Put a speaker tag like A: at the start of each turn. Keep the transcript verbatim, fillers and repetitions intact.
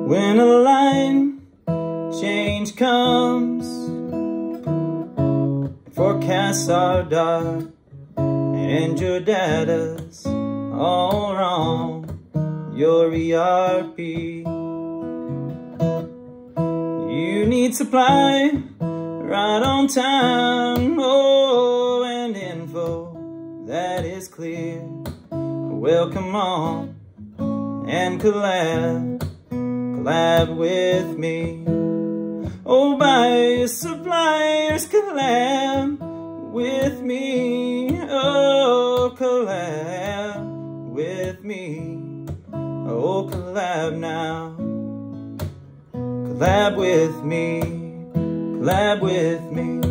A: When a line change comes, forecasts are dark, and your data's all wrong, your E R P. You need supply right on time, oh, and info that is clear. Well, come on and collab, collab with me. Oh, buy your suppliers, collab with me. Oh, collab with me. Oh, collab now. Collab with me. Collab with me.